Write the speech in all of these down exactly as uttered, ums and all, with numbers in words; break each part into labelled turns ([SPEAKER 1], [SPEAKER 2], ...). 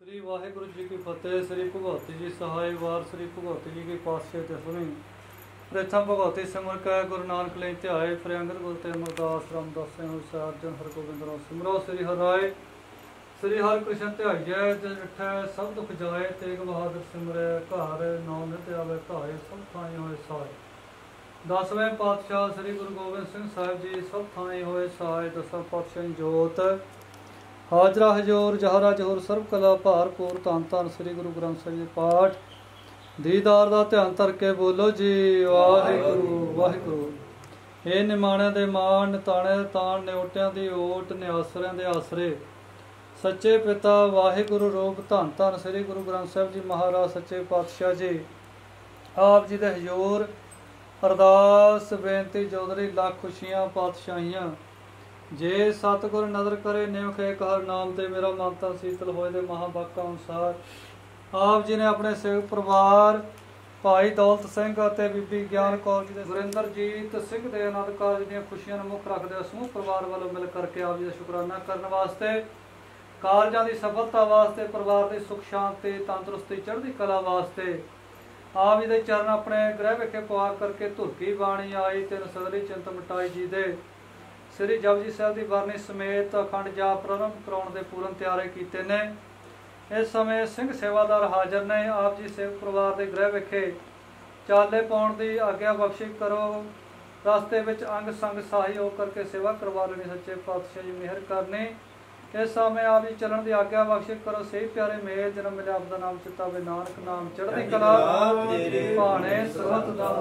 [SPEAKER 1] श्री वाहिगुरु जी की फतेह। श्री भगवती जी सहाय वार। श्री भगवती जी की पातशाह दसवीं। प्रथम भगवती सिमर कै गुरु नानक ले ध्याए। फिर अंगद गुरु ते अमरदास रामदास अर्जन हरगोबिंद राव सिमरो। श्री हराय श्री हर कृष्ण ध्याइए। जिस डिठै सब दुख जाए। तेग बहादुर सिमरै घर नाम नित आवे धाए। सब थाई होए साय। दसवें पातशाह श्री गुरु गोबिंद सिंह साहिब जी सब थाई होए सहाय। दसवां पातशाह जोत हाजरा हजूर जहरा जहूर सर्व कला भारपूर। धन धन श्री गुरु ग्रंथ साहिब जी पाठ। दीदार का ध्यान धर के बोलो जी वाहिगुरु वाहिगुरु। हे निमाणिਆਂ ਦੇ ਮਾਣ ਨਿਤਾਣਿਆਂ ਦੇ ਤਾਣ ਨਿਓਟਿਆਂ ਦੀ ਓਟ ਨਿਆਸਰਿਆਂ ਦੇ ਆਸਰੇ सच्चे पिता वाहिगुरु रूप धन धन श्री गुरु ग्रंथ साहिब जी महाराज सच्चे पातशाह जी आप जी दे हजूर अरदास बेनती जोदरी लख खुशियां पातशाहियां। जे सतगुर नदर करे निमख एक हर नाम ते मेरा मन तन शीतल होए दे महावाका अनुसार आप जी ने अपने सेवक परिवार भाई दौलत सिंह ਅਤੇ ਬੀਬੀ ਗਿਆਨ ਕੌਰ ਜੀ ਦੇ ਗੁਰਿੰਦਰਜੀਤ ਸਿੰਘ ਦੇ ਆਨੰਦ ਕਾਰਜ ਦੀਆਂ ਖੁਸ਼ੀਆਂ ਨੂੰ ਮੁੱਖ ਰੱਖਦੇ ਸਮੂਹ ਪਰਿਵਾਰ ਵੱਲੋਂ ਮਿਲ ਕਰਕੇ ਆਪ ਜੀ ਦਾ ਸ਼ੁਕਰਾਨਾ ਕਰਨ ਵਾਸਤੇ ਕਾਰਜਾਂ ਦੀ ਸਫਲਤਾ ਵਾਸਤੇ ਪਰਿਵਾਰ ਦੀ ਸੁਖ ਸ਼ਾਂਤੀ ਤੰਦਰੁਸਤੀ ਚੜ੍ਹਦੀ ਕਲਾ ਵਾਸਤੇ ਆਪ ਜੀ ਦੇ ਚਰਨ ਆਪਣੇ ਗ੍ਰਹਿ ਵਿਖੇ ਪਵਾ ਕਰਕੇ ਧੁਰਕੀ ਬਾਣੀ ਆਈ ਤਿੰਨ ਸਗਲੀ ਚਿੰਤ ਮਿਟਾਈ ਜੀ ਦੇ ਸ੍ਰੀ ਜਪਜੀ ਸਾਹਿਬ ਦੀ ਬਾਣੀ ਸਮੇਤ ਅਖੰਡ ਜਾਪ ਪ੍ਰਾਰੰਭ ਕਰਾਉਣ ਦੇ ਪੂਰਨ ਤਿਆਰੇ ਕੀਤੇ ਨੇ। इस समय सिंह सेवादार हाजिर ने। आप जी सेवक परिवार के गृह विखे चाले पाउण की आग्ञा बख्शी करो। रास्ते में अंग संग साही हो करके सेवा करवा लेनी सच्चे पातशाह जी मेहर करनी। इस समय आप जी चलन की आग्ञा बख्शी करो। सही प्यारे मेल जन्म मिले आपका नाम चितावे नानक नाम चढ़ती कला भाने सरहद दा।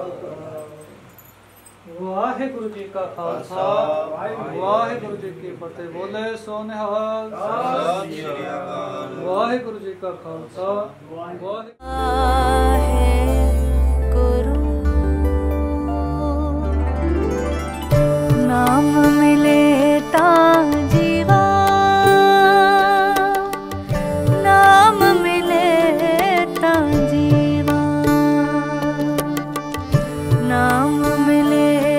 [SPEAKER 1] वाहिगुरु जी का खालसा वाहिगुरु जी की फतेह। बोले सो निहाल। वाहिगुरु जी का खालसा वाहिगुरु।
[SPEAKER 2] नाम मिले ता जीवा नाम मिले ता जीवा नाम मिले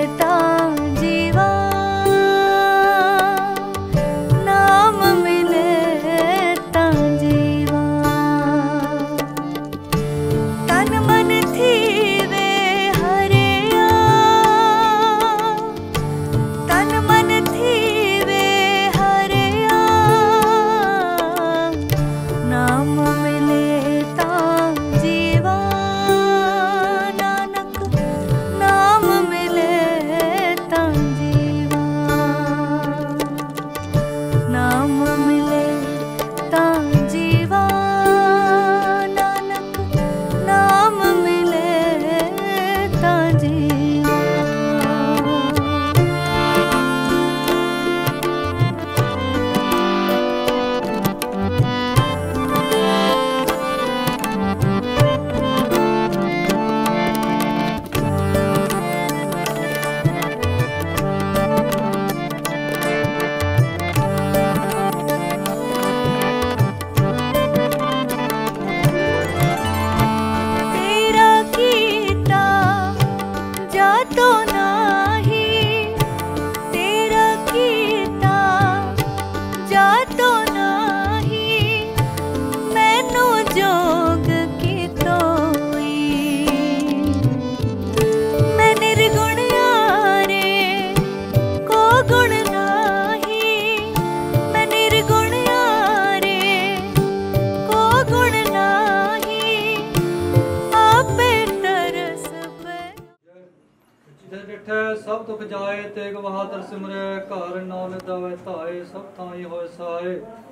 [SPEAKER 1] सब दुख जाए। तेग बहादुर सिमरै घर नाम नित आवे धाए। सब थाई होए सहाय।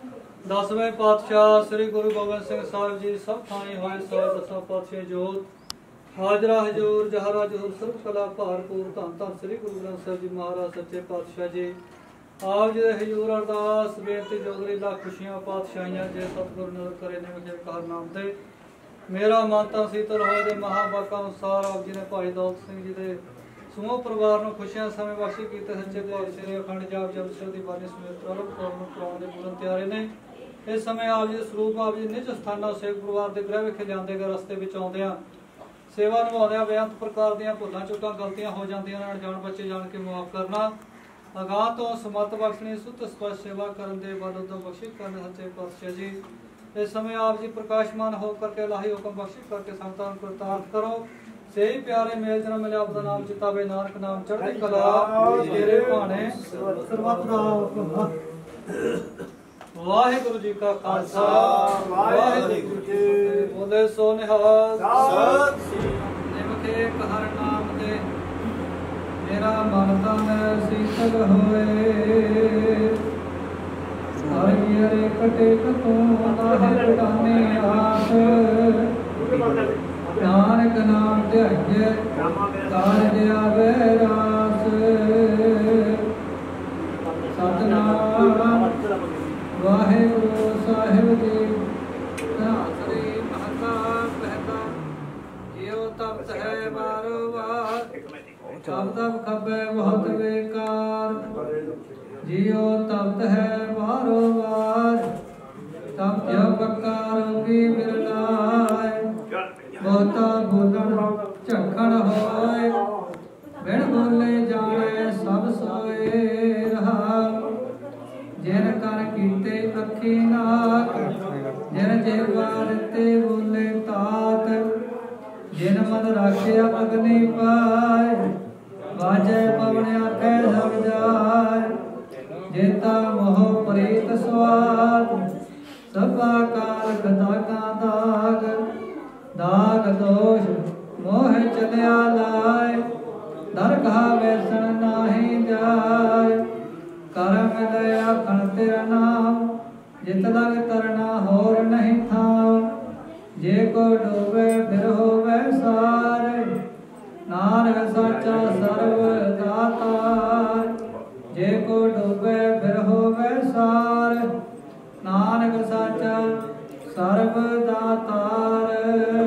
[SPEAKER 1] दसवें पातशाह श्री गुरु गोबिंद सिंह साहिब जी सब थाई होए सहाय। दसवां पातशाह जोत हाजरा हजूर जहरा जहूर सर्व कला भारपूर। धन धन श्री गुरु ग्रंथ साहिब जी महाराज सच्चे पातशाह जी आप जी हजूर अरदास बेनती जोदरी लख खुशियां पातशाहियां। जे सतगुर नदर करे निमख कार नाम ते मेरा मन तन शीतल होए दे महावाका अनुसार आप जी ने भाई दौलत सिंह जी दे समूह परिवार को खुशियां समय बख्शी कीते सच्चे पातशाह अखंड जाप जप ਸਾਹਿਬ ਦੀ ਬਾਣੀ ਸਮੇਤ ਪ੍ਰਾਰੰਭ ਕਰਾਉਣ ਦੇ ਪੂਰਨ ਤਿਆਰੇ ਨੇ। ਇਸ ਸਮੇਂ ਆਪ ਜੀ ਦੇ ਸਰੂਪ ਆਪ ਜੀ ਨਿਜ ਸਥਾਨਾਂ ਸੇਵਕ ਪਰਿਵਾਰ ਦੇ ਗ੍ਰਹਿ ਵਿਖੇ ਜਾਂਦੇ ਗਏ ਰਸਤੇ ਵਿੱਚ ਆਉਂਦਿਆਂ ਸੇਵਾ ਨਿਭਾਉਂਦਿਆਂ ਬੇਅੰਤ ਪ੍ਰਕਾਰ ਦੀਆਂ ਭੁੱਲਾਂ ਚੁੱਕਾਂ ਗਲਤੀਆਂ ਹੋ ਜਾਂਦੀਆਂ ਨੇ। ਅਣਜਾਣ ਬੱਚੇ ਜਾਣ ਕੇ ਮਾਫ ਕਰਨਾ। ਅਗਾਹ ਤੋਂ ਸਮਤ ਬਖਸ਼ਣੀ ਸੁੱਤ ਸਪਸ਼ਟ ਸੇਵਾ ਕਰਨ ਦੇ ਵੱਲ ਤੋਂ ਬਖਸ਼ਿਸ਼ ਕਰਨ ਸੱਚੇ ਪਾਤਸ਼ਾਹ ਜੀ इस समय आप जी प्रकाशमान हो करके लाही हुक्म बख्शी करके संतान को तार्थ करो से ही प्यारे मेल जना मिले आपका नाम चिताबे नानक नाम चढ़ती कला तेरे भाने सर्वत दा भला। वाहिगुरु जी का खालसा वाहिगुरु जी की फतेह। बोले सो निहाल निमखे हर नाम दे मेरा मन तन शीतल होए हरे कटे कतों ताहे कटाने आस नानक नाम ध्याये कारज आवे रास सतनाम वाहिगुरु साहिब जी श्री महता पहता यो तप्त है बारो बार तब तब खबे बहुत बेकार जियो तप्त है बारो बार तब जब पक्का रोगी मिलनाय बहुता बोलन झखड़ होए बिन बोले जाने सब सोए रहा जिन कर कीते अखी नाक जिन जेवा दिते बोले तात जिन मन राखिया अग्नि पाए वाजे पवन आखे सब जाए जेता मोह प्रीत स्वाद सबा कारक दागा दाग दाग दोष मोह चलिया लाए दरगाह वैसन नाही जाए करम दया खन तेरा नाम जित लग तरना होर नहीं था जे को डूबे फिर होवे सार नानक साचा सर्व दातार जे को डूबे फिर होवे सार नानक साचा सर्व दातार।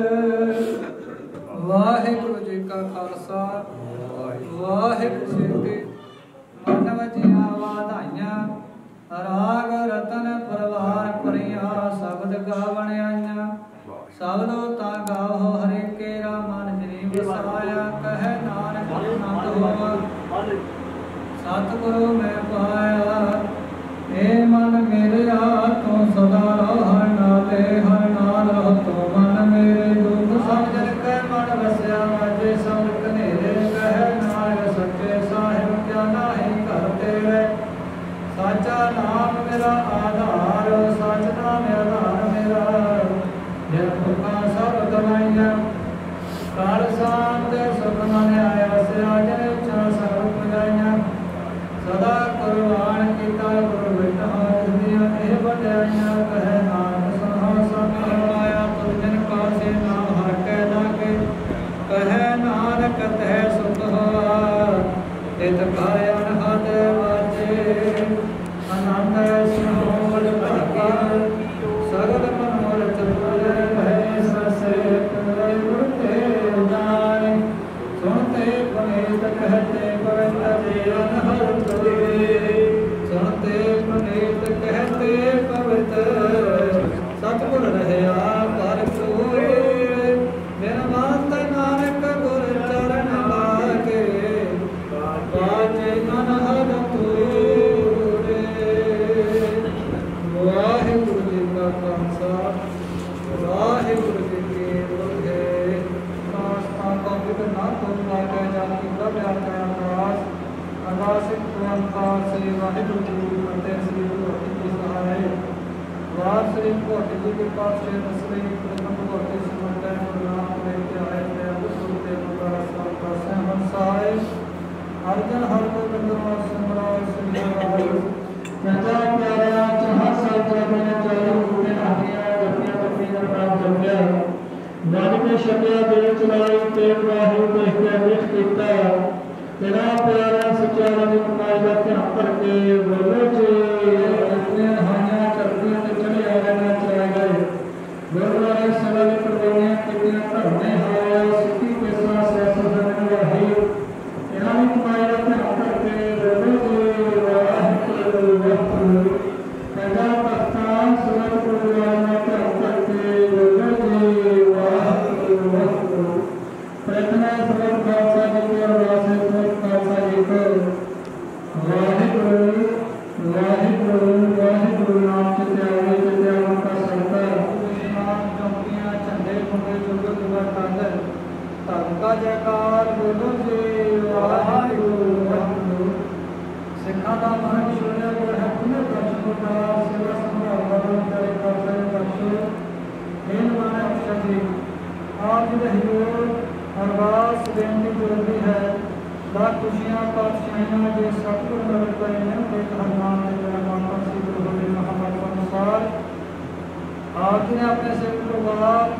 [SPEAKER 1] वाहिगुरु जी का खालसा वाहिगुरु जी की मानव जिया वाधाइया राग रतन परवार परिया शब्द गावण आइया शब्दो ता गाओ हरे केरा मन जनी वसाया कह नानक आनंद होवा सतगुरु मैं पाया हे मन मेरे तो सदा हर नाले हर नाल रहो तो मन मेरे दुख सब जन कह मन वसया वाजे सब कनेरे कह नानक सच्चे साहिब क्या नाही घर तेरे साचा नाम मेरा आधार सच नाम आधार मेरा जय भुखा सब गवाइया काल शांत सुख मन आया से आज इच्छा सब पुजाइया सदा कुर्बान कीता गुरु बिठा दुनिया ए बड़ाइया कह नाम सुनो सब आया तुम जिन पासे नाम हर के लागे कह नानक तह सुख होवा तित काय अनहद वाजे आनंद सुनोद भाग्य सगल मनोरथ पूरे भय ससे गुरते जाय सुनते पुनीत कहते पवित्र जीवन हर सुनते पुनीत कहते पवित्र सतगुर रहया पर कोई बिन मात नानक गुर चरण लागे बाजे अनहद तूरे। वाहिगुरु जी का खालसा वाहिगुरु जी की फतेह। आस्था पवित्र ना तुम लागे जानी प्रभ आते अरदास अरदास ओंकार श्री वाहिगुरु जी की फतेह। श्री गुरु जी सहाय वार श्री भगवती जी के पास से दसवीं प्रथम भगवती समर्पण गुरु नाम लेके आए थे अब सुनते मुद्रा का सहमत सहाय अर्जन हर को कंदरा सिमरा श्री वाहिगुरु नचा प्यारा चाह सब में चाहे पूरे आज्ञा दुनिया में पीर प्राप्त हो गया नानक ने शब्द दे चलाई तेग वाहिगुरु देख के देख कीता तेरा प्यारा सच्चा रंग कमाई का ध्यान करके बोलो जी इतने हानियां करती ते चले आ गए चले गए गुरुद्वारे सवाल करवाने कितने धरने हाया सिद्धि के साथ से सदन में है तेरा भी कमाई का ध्यान करके बोलो जी वाहिगुरु वाहिगुरु तेरा प्रस्थान सुरत गुरुद्वारे में ध्यान करके बोलो जी वाहिगुरु वाहिगुरु प्रार्थना सर्व खालसा जी की अरदास है खालसा जी को वाहिगुरु वाहिगुरु वाहिगुरु नाम चित्ते आवे चित्ते का का जयकार बोलो जी वाहिगुरू वाहिगुरू। सिखा का मन सुने गुर है पुण्य दर्शन का सेवा संभाल बदल करे कर दर्शन इन माने अक्षर जी आप जी हजूर अरदास बेनती जरूरी है ला खुशियां पातशाहियां जे सतगुर नगर करे ने एक हनुमान ने मेरा माता श्री गुरु गोविंद महाराज अनुसार आप जी ने अपने सेवक परिवार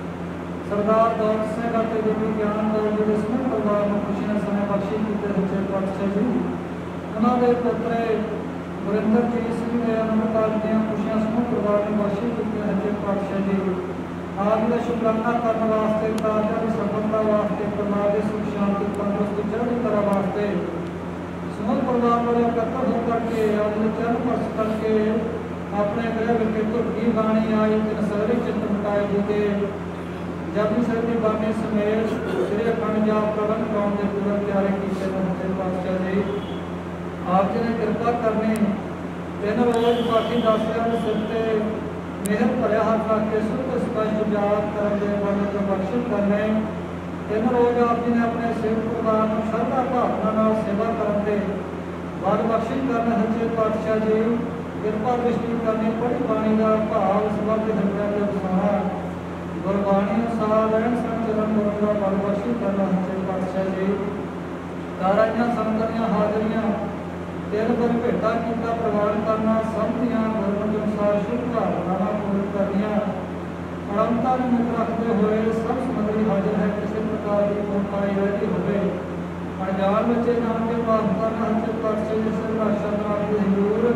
[SPEAKER 1] सरदार दौलत सिंह ਅਤੇ ਬੀਬੀ ਗਿਆਨ ਕੌਰ ਜੀ ਦੇ ਸਮੂਹ ਪਰਿਵਾਰ ਨੂੰ ਖੁਸ਼ੀਆਂ ਸਮੇਂ ਬਖਸ਼ੀ ਕੀਤੇ ਸੱਚੇ ਪਾਤਸ਼ਾਹ ਜੀ ਉਹਨਾਂ ਦੇ ਪੁੱਤਰੇ ਗੁਰਿੰਦਰ ਜੀ ਸਿੰਘ ਦੇ ਅਨੰਦਕਾਲ ਦੀਆਂ ਖੁਸ਼ੀਆਂ ਸਮੂਹ ਪਰਿਵਾਰ ਨੂੰ ਬਖਸ਼ੀ ਕੀਤੀਆਂ ਸੱਚੇ ਪਾਤਸ਼ਾਹ ਜੀ ਆਪ ਦਾ ਸ਼ੁਕਰਾਨਾ ਕਰਨ ਵਾਸਤੇ ਕਾਰਜਾਂ ਦੀ ਸਫਲਤਾ ਵਾਸਤੇ ਪਰਿਵਾਰ ਦੇ ਸੁਖ ਸ਼ਾਂਤੀ ਤੰਦਰੁਸਤੀ ਚੜ੍ਹਦੀ ਕਲਾ ਵਾਸਤੇ ਸਮੂਹ ਪਰਿਵਾਰ ਵਾਲੇ ਇਕੱਤਰ ਹੋ ਕਰਕੇ ਆਪ ਦੇ ਚਰਨ ਪਰਸ ਕਰਕੇ ਆਪਣੇ ਗ੍ਰਹਿ ਵਿਖੇ ਧੁਰਕੀ ਬਾਣੀ ਆਈ ਤੇ ਨਸਰੀ ਚਿੰਤ ਮਟਾਏ ਜੀ ਕੇ जब सर की बाणी समेत श्री अखंड जाप प्रबंध कौम के पूर्ण प्यारे कीते सच्चे पातशाह जी आप जी ने कृपा करनी तीन रोज बाकी दासियां के सिर से मेहर भरिया हाथ रख के सुख स्पष्ट जाप करने के मन को बख्शिश करने तीन रोज आप जी ने अपने सेवक परिवार को श्रद्धा भावना सेवा करने बल बख्शिश करने सच्चे पातशाह जी कृपा दृष्टि करनी बड़ी बाणी का भाव सबक हृदय के वसाना गुरबाणी अनुसार रहन सहन चलन गुरु का बल बख्शिश करना सच्चे पातशाह जी ताराइयां संगतियां हाजरियां तेल पर भेटा कीता प्रवान करना समझियां गुरमत अनुसार शुभ भावनावां पूर्ण करनियां परमता ਨੂੰ ਮੁੱਖ ਰੱਖਦੇ ਹੋਏ ਸਭ ਸਮਗਰੀ ਹਾਜ਼ਰ ਹੈ ਕਿਸੇ ਪ੍ਰਕਾਰ ਦੀ ਕੋਤਾਹੀ ਰਹਿਤੀ ਹੋਵੇ ਅਣਜਾਣ ਬੱਚੇ ਨਾਮ ਕੇ ਪਾਸ ਕਰਨਾ ਸੱਚੇ ਪਾਤਸ਼ਾਹ ਜੀ ਸਰਦਾਰ ਨਾਮ ਦੇ ਹਜ਼ੂਰ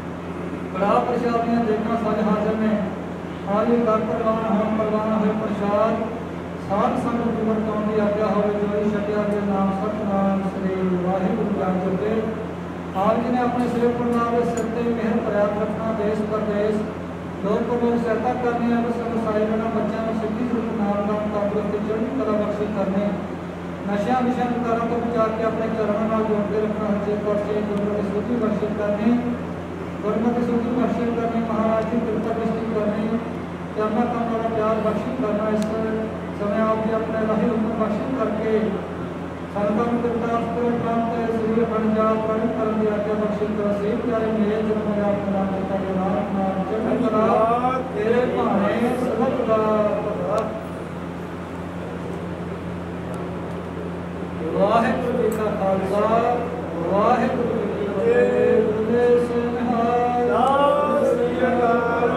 [SPEAKER 1] ਬੜਾ ਪ੍ਰਸ਼ਾਦੀਆਂ ਦੇਖਣਾ ਸੱਜ ਹਾਜ਼ਰ ਨੇ आज घर परवान हम परवान है प्रसाद साध संग जीवन कौन की आज्ञा हो जोई छटिया के नाम सतनाम श्री वाहिगुरू ज्ञान जोते आप जी ने अपने सेवक परिवार के सिर से मेहर प्रयास रखना देश प्रदेश लोग को लोग सहायता करनी है सब सारे बना बच्चों को सिद्धि स्वरूप नाम नाम तंदुरुस्ती चढ़ी कला बख्शिश करनी नशा विषय कारों को बचा के अपने चरणों में जोड़ के रखना सच्चे पातशाह गुरमति सूची बख्शिश करनी गुरमति सूची बख्शिश करनी महाराज की कृपा दृष्टि करनी करना काम वाला प्यार बख्शिश करना इस समय आप भी अपने राही हुक्म बख्शिश करके संतन कृतार्थ करो प्राप्त श्री अखंड जाप प्रण कर दिया के बख्शिश करो से प्यारे मेरे जन्म में आपका नाम लेता है नाम नाम जप करा तेरे भाने सबक दा वाहिगुरू जी का खालसा वाहिगुरू जी की फतेह बोले सो निहाल श्री अकाल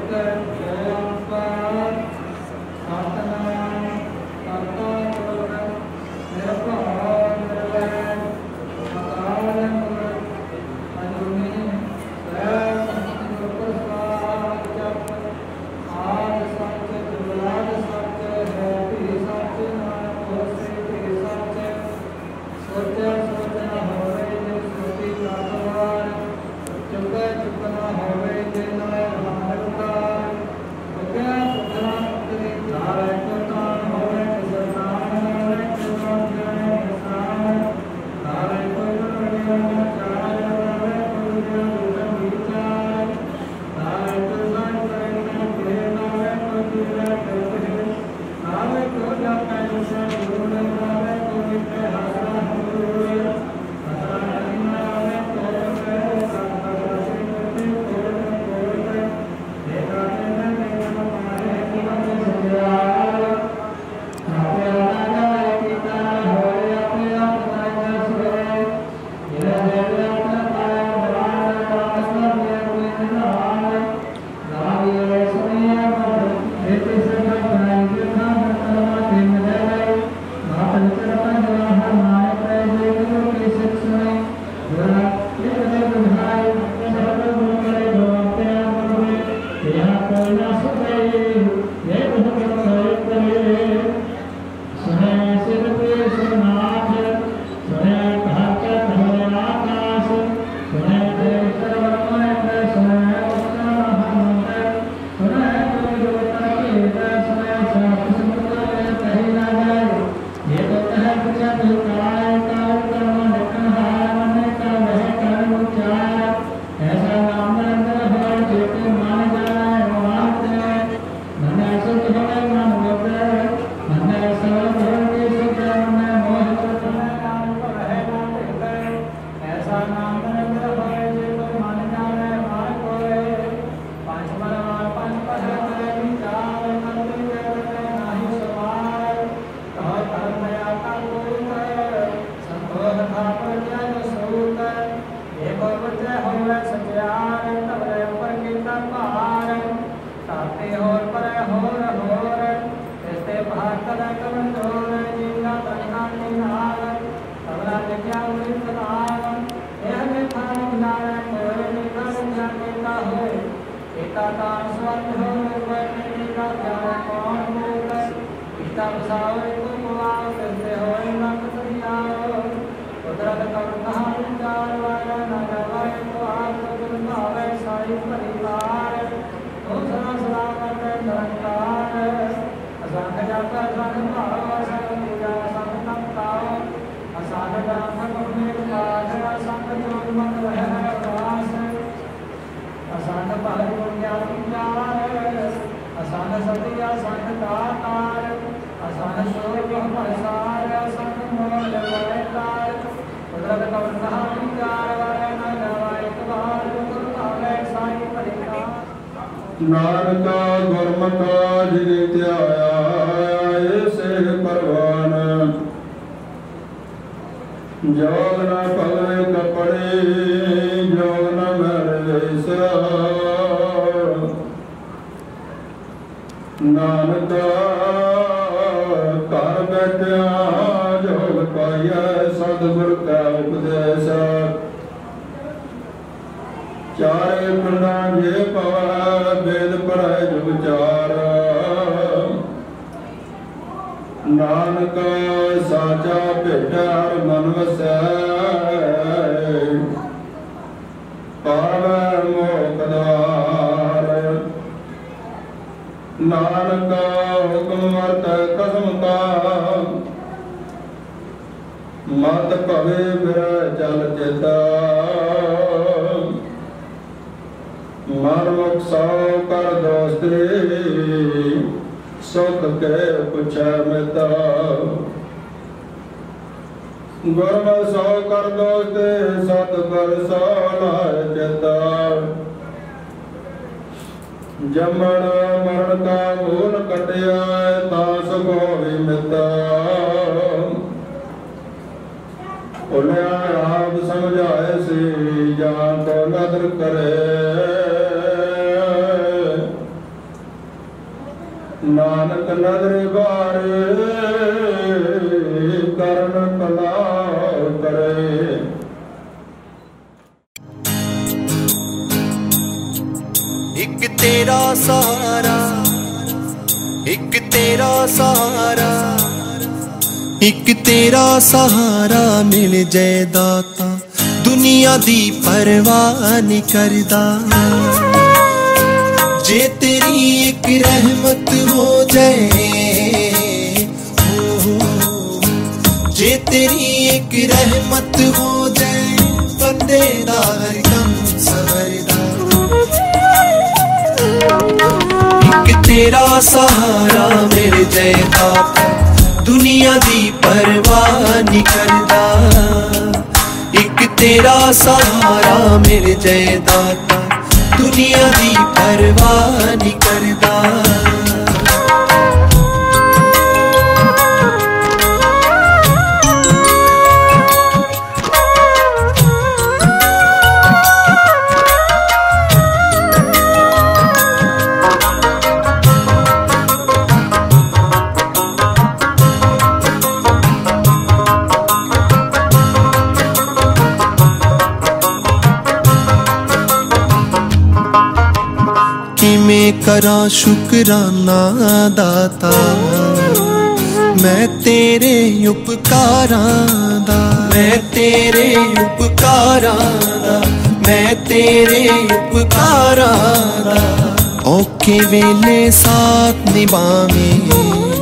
[SPEAKER 3] ਨਾਨਕਾ ਗੁਰਮੁਖਾ ਜਿਨੇ ਧਿਆਇਆ ਏਸੇ ਪਰਵਾਨ ਜੋਗ ਨਾ ਪਲੇ ਕਪੜੇ ਜੋਗ ਨਾ ਮਰੇ ਸਾ ਨਾਨਕਾ ਘਰ ਬੈਠਿਆ ਜੋਗ ਪਾਈਐ ਸਤਿਗੁਰ ਕਾ ਉਪਦੇਸ ਚਾਰੇ ਪਿੰਡਾਂ ਜੇ ਪਵੈ ਵੇਦ ਪੜ੍ਹੈ ਜੋ ਵਿਚਾਰ ਨਾਨਕ ਸਾਚਾ ਭੇਟਾ ਹਰਿ ਮਨ ਵਸੈ ਪਾਵੈ ਮੋਕਦਾਰ ਨਾਨਕ ਹੁਕਮ ਵਰਤੈ ਕਸਮ ਕਾ ਮਤ ਭਵੇ ਬਿਰਹਿ ਚਲ ਚੇਤਾ ਮਨ ਮੁਖ ਸੋ ਕਰ ਦੋਸਤੀ ਸੁਖ ਕੇ ਪੁੱਛੈ ਮਿਤਾ ਗੁਰਮਤਿ ਸੋ ਕਰ ਦੋਸਤੀ ਸਤਿਗੁਰ ਸੋ ਲਾਇ ਚੇਤਾ ਜੰਮਣ ਮਰਨ ਕਾ ਮੂਲ ਕਟਿਆ ਤਾ ਸੁਖ ਹੋਇ ਮਿਤਾ ਉਲਿਆ ਆਪ ਸਮਝਾਏ ਸੀ ਜਾਨ ਕੋ ਨਦਰ ਕਰੇ नानक नदर बारे करण कला करे।
[SPEAKER 4] एक तेरा सहारा, एक तेरा सहारा, एक तेरा सहारा मिल जाए दाता, दुनिया दी परवाह नहीं करदा। जे तेरी एक रहमत हो जाए, हो जे तेरी एक रहमत हो जाए, बंदे दा हर गम सवरदा। एक तेरा सहारा मिल जाए दाता, दुनिया दी परवाह नहीं करदा। एक तेरा सहारा मिल जाए दाता, दुनिया दी परवाह नहीं करदा। किमें करा शुकराना दाता, मैं तेरे उपकारां दा, मैं तेरे उपकारां दा, मैं तेरे उपकारां दा। औखे वेले साथ निभावें,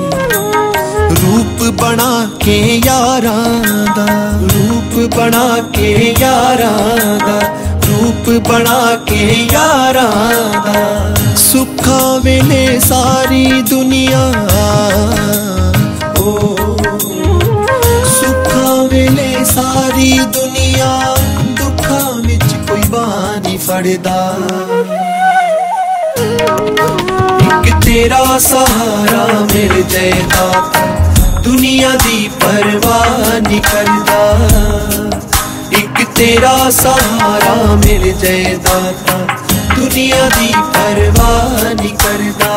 [SPEAKER 4] रूप बना के यारां दा, रूप बना के यारां दा, रूप बना के यारां दा। सुखा वेले सारी दुनिया, ओ सुखा वेले सारी दुनिया, दुखा विच कोई बानी फड़दा। एक तेरा सहारा मिल जाए दाता, दुनिया दी परवाह नहीं करदा। एक तेरा सहारा मिल जाए दाता, दुनिया दी परवाह नहीं करदा।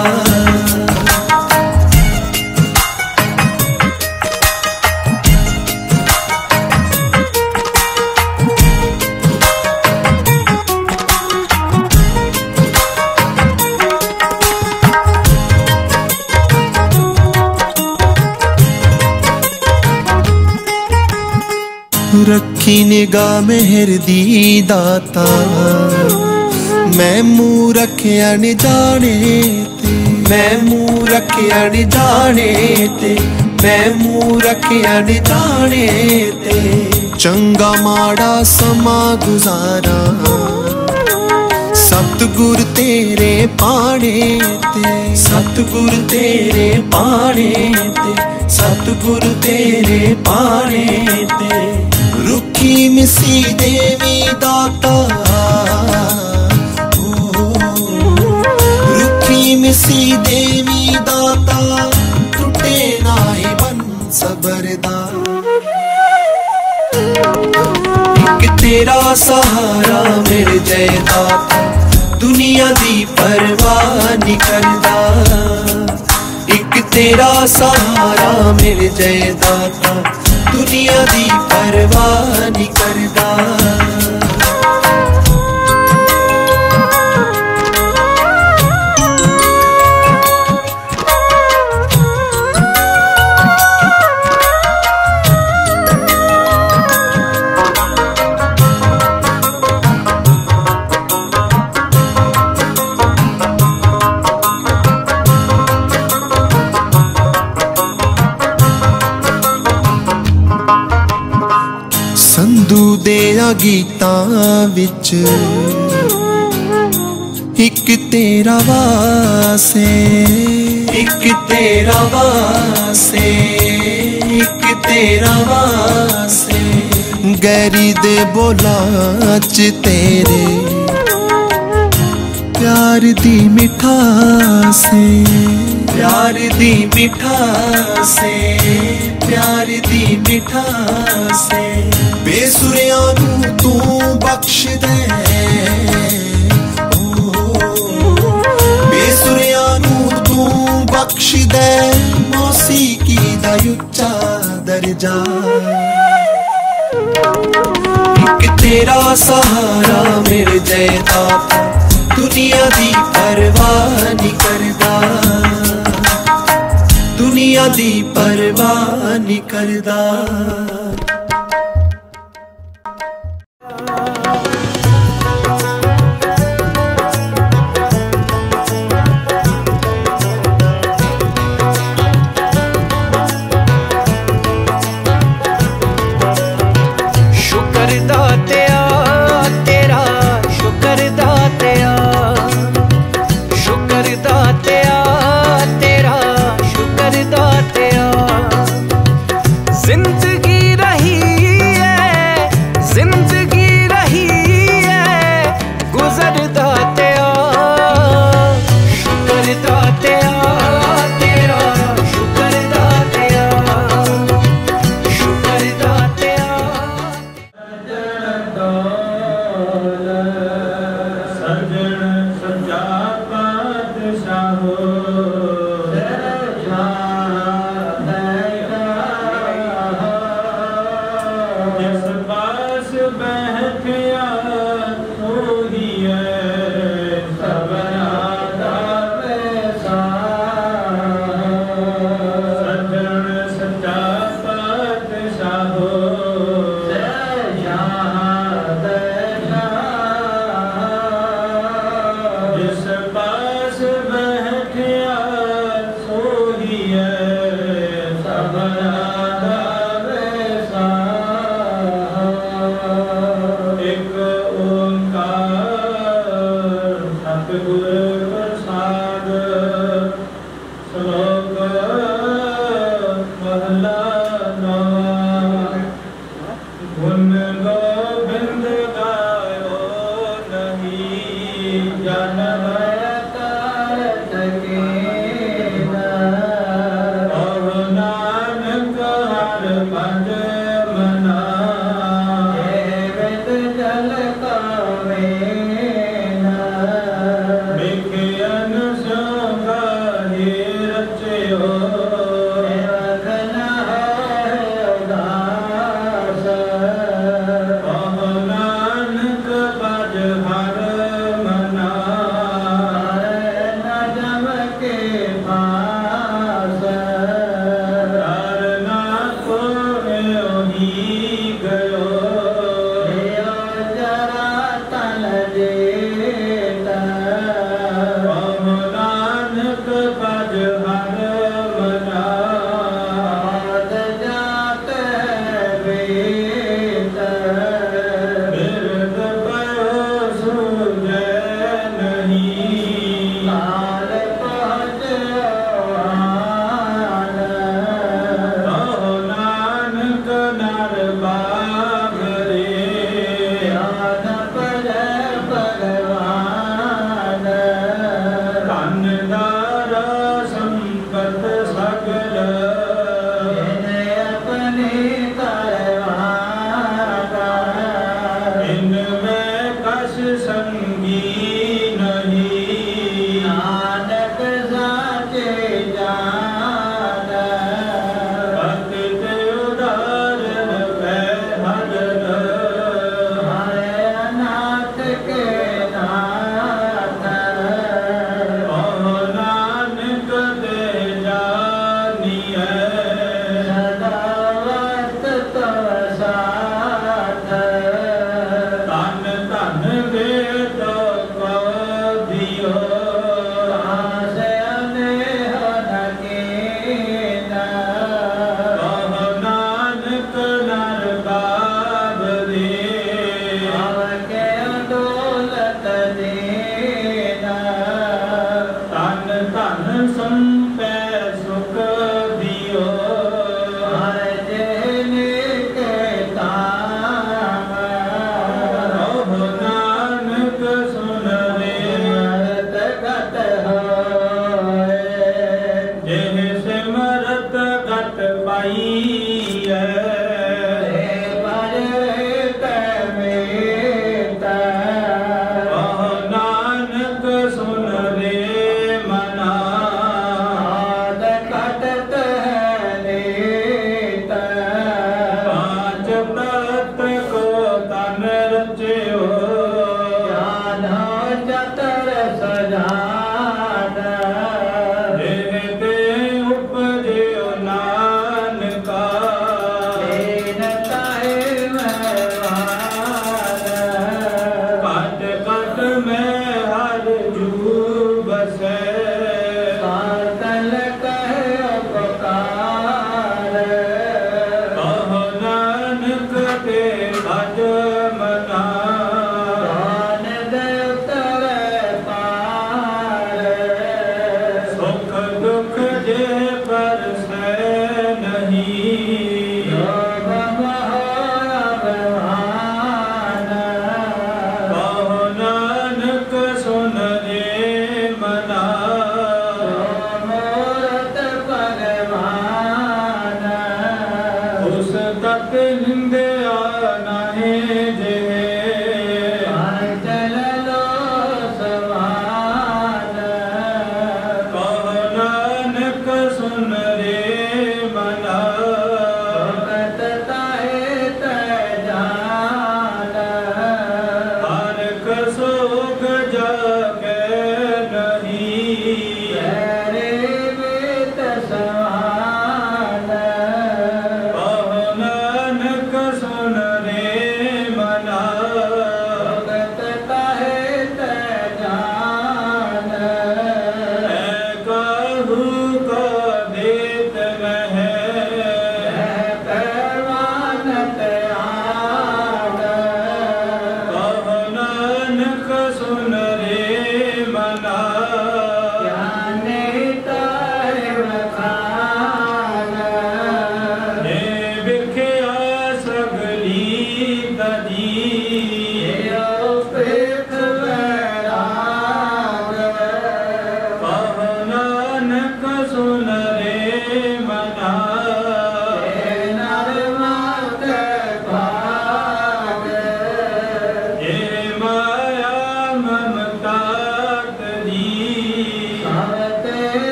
[SPEAKER 4] रखी निगाह मेहर दी दाता, मैं मुँह रखिया नी जाने ते, मैं मुँह रखिया नी जाने ते, मैं मुँह रखिया नी जाने ते। चंगा माड़ा समा गुजारा, सतगुर तेरे पाने ते, सतगुर तेरे पाने ते, सतगुर तेरे पाने ते। रुखी मिसी देवी दाता, रुखी मिसी देवी दाता, टूटे नाई बन सबरदा। एक तेरा सहारा मिल जाए दाता, दुनिया दी परवाह नहीं करदा। एक तेरा सहारा मिल जाए दाता, दुनिया दी परवाह नहीं करदा। संधू देया गीतां विच एक तेरा वासे, एक तेरा वासे, एक तेरा वासे। गैरी दे बोलां च तेरे प्यार दी मिठासे, प्यार दी मिठासे, प्यार दी मिठासे। बेसुरियां नू तू बख्श दे, बेसुरियां नू तू बख्श जा। एक तेरा सहारा मिल जाए दाता, दुनिया दी परवाह नहीं करदा, दुनिया दी परवाह नहीं करदा।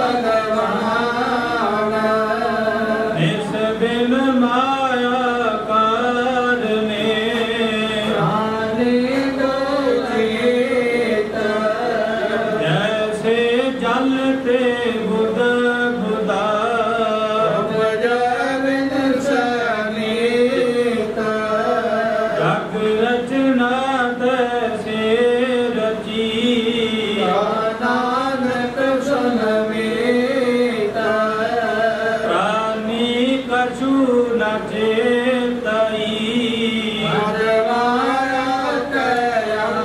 [SPEAKER 3] ਇਸ ਬਿਨ ਮਾਇਆ ਕਾਰਨੇ ਜੈਸੇ ਜਲ ਤੇ ਬੁੱਧ ਬੁਦਾ ਜਗ ਰਚਨਾ ਤੈਸੇ ਰਚੀ ਪ੍ਰਾਨੀ ਕਛੂ ਨ ਚੇਤਈ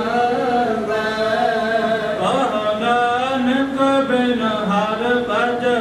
[SPEAKER 3] ਕਹ ਨਾਨਕ ਬਿਨ ਹਰ ਭਜ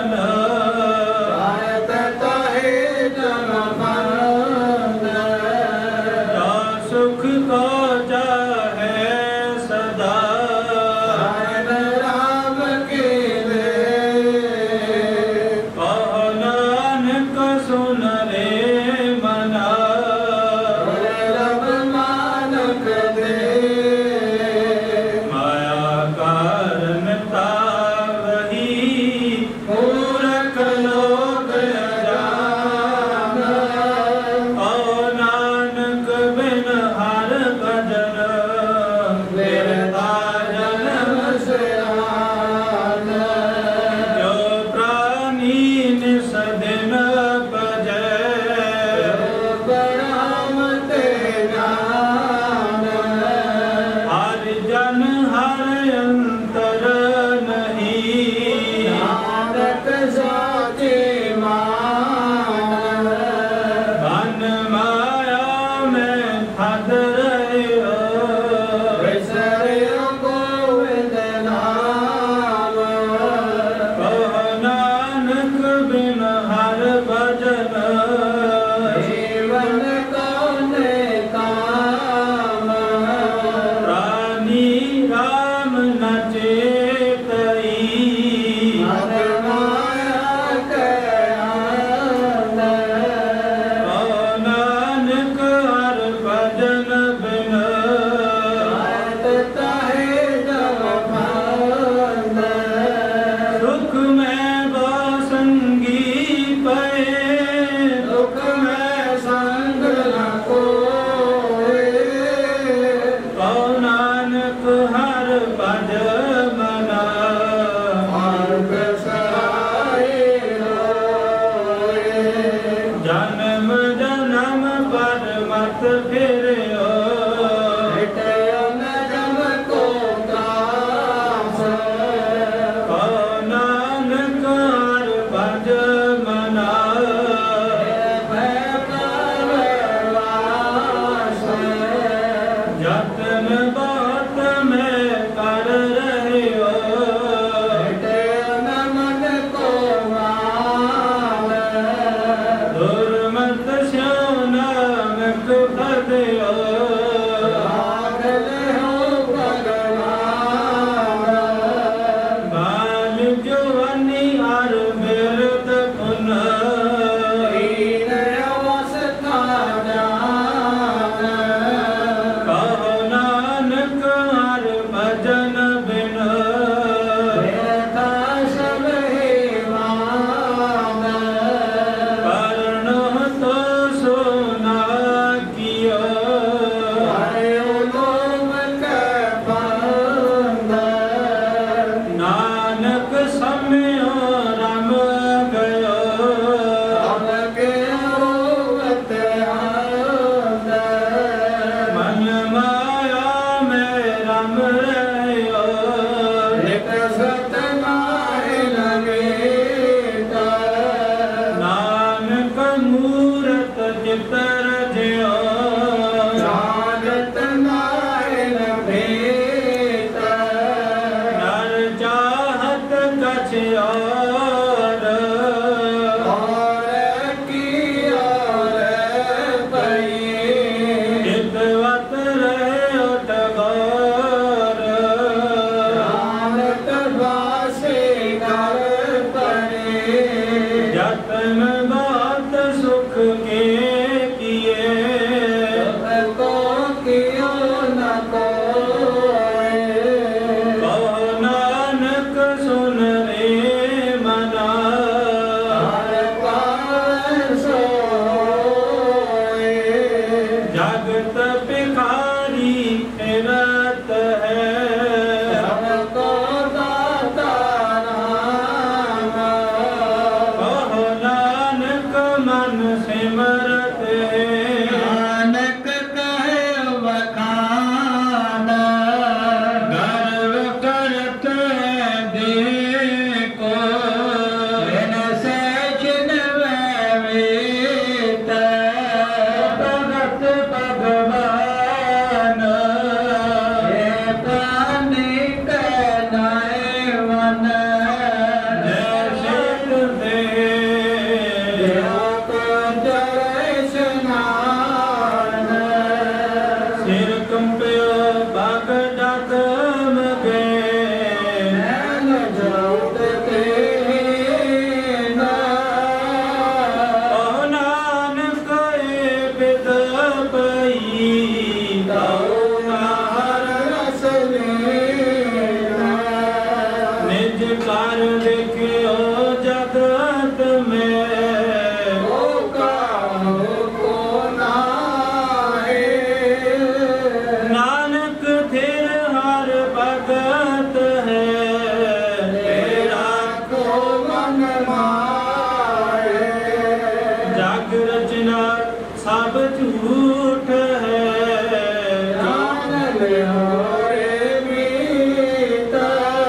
[SPEAKER 3] झूठ है जान लियो रे मीता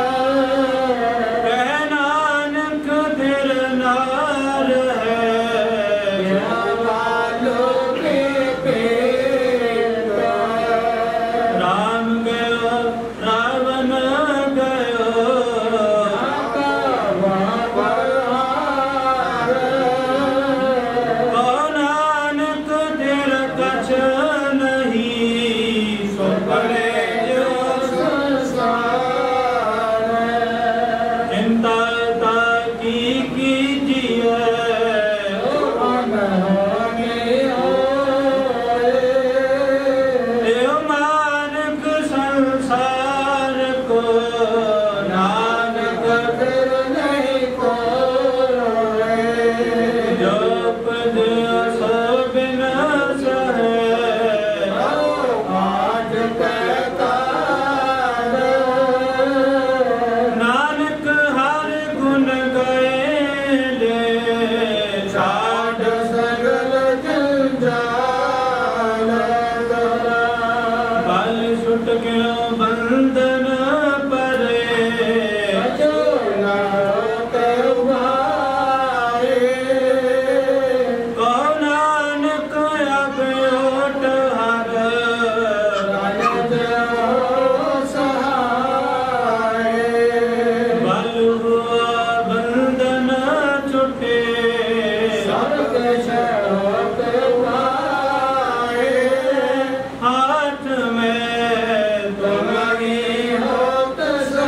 [SPEAKER 3] कह नानक दिल नार है वालों के पेटा राम गयो रावण गयो नानक दिल कछ नहीं सो पड़े जो संसार चिंता ताकी कीजिए मानक संसार को नानक फिर नहीं कोई जो पद सो विनाश है आज कहता नानक हर गुण गए ले छाड़ सगल जंजाल बल सुट गयो बंधन परे नानक अब ओट हर सहाय बल हुआ बंधन छुटे हाथ में तुम्हारी होत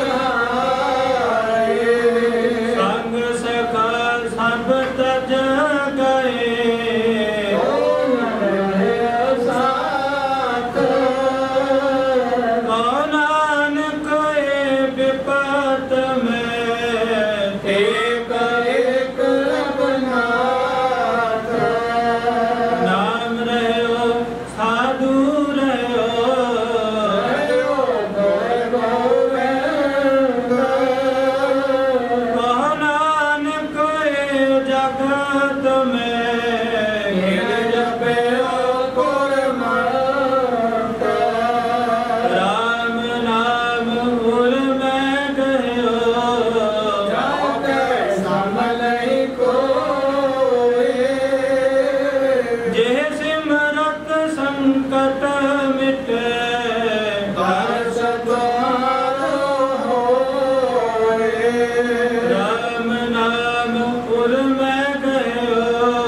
[SPEAKER 3] सहाय संग सखा सब तज गए नानक ए विपत में एक एक रघुनाथ नाम रहो साधु रहो नानक ए जगत में हिर जपे राम नाम उर में गयो जे सिमरत संकट मिटे हर्ष द्वारो होए राम नाम उर में गयो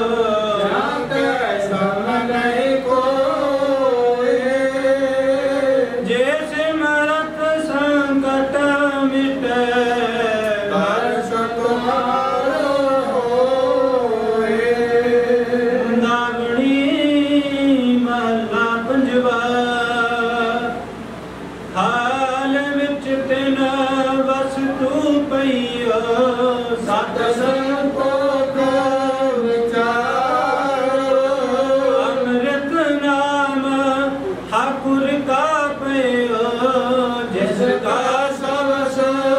[SPEAKER 3] जे सिमरत संकट मिटे हर्ष द्वारो होए नागणी महला पंजवा हाल विच तिन वस्तु पईयो सत संकोच विचारो अमृत नाम ठाकुर का पयो जिसका सबस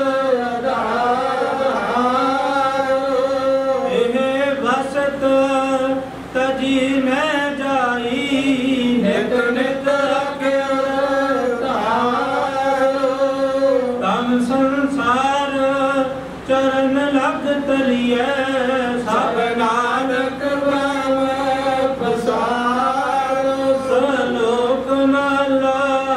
[SPEAKER 3] भसत तजी न जाई नित नित तम संसार चरण लग तलिए सब नानक पसारो सलोक माला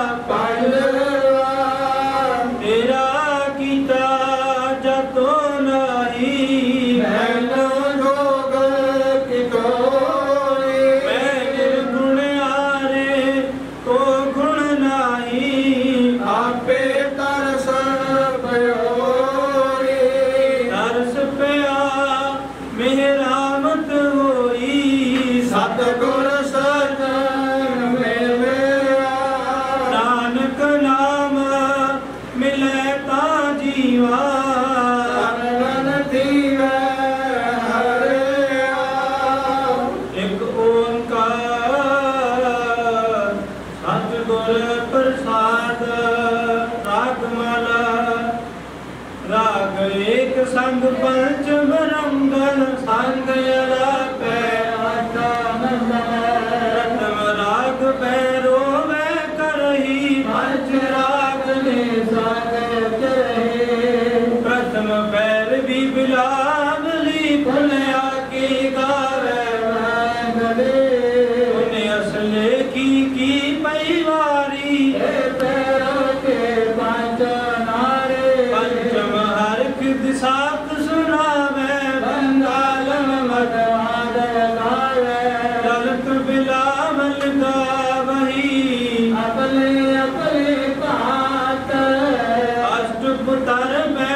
[SPEAKER 3] तेरा कीता जतो नहीं मैनो जोग कितोई मैं निर्गुण आरे को गुण नहीं आपे तरस पयोरी तरस पया मेहरामत होई सतगुर सजन में नानक नाम मिले ता जीवा एक ओंकार सतगुर प्रसाद रागमाला राग एक संग पंच मरंगन संग यरा पे रतन बिलावली भुलिया की गावे मंगले उन्हें असले की की परिवारी पैरों के पंच नारे पंचम हरख दिशाक सुनावे बंगालम मदवाद गावे ललित बिलावल गा वही अपने अपने पात अष्टपुतर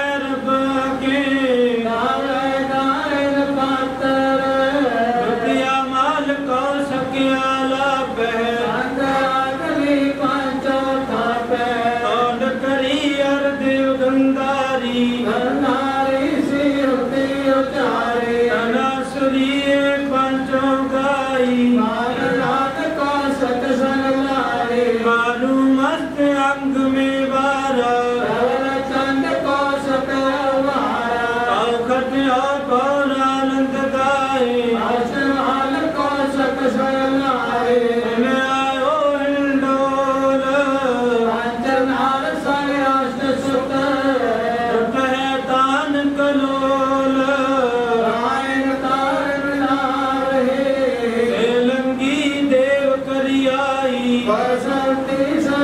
[SPEAKER 3] अंग में बारा चंद को सतवारा खटिया पर आनंद गाए आसमान को सत सलाए मैं आयो हिंडोल पंचनार संयाष्ट सुत है तान कलोल रायन तार नार है लंगी देव करियाई बसंती